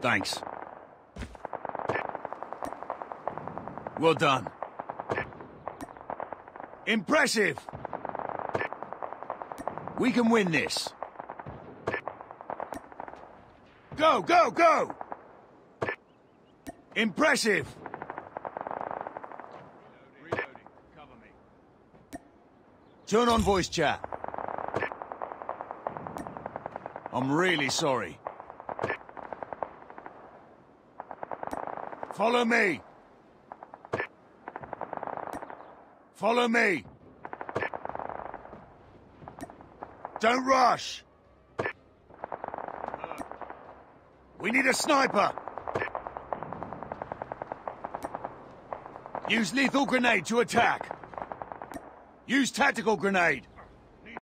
Thanks. Well done. Impressive! We can win this. Go, go, go! Impressive! Reloading. Cover me. Turn on voice chat. I'm really sorry. Follow me! Follow me! Don't rush! We need a sniper! Use lethal grenade to attack! Use tactical grenade!